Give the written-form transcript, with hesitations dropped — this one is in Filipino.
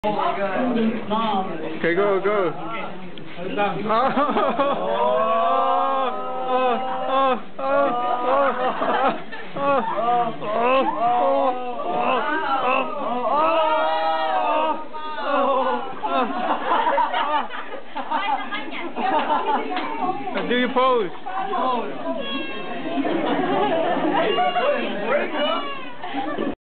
Oh my god. Okay, go. Do your pose.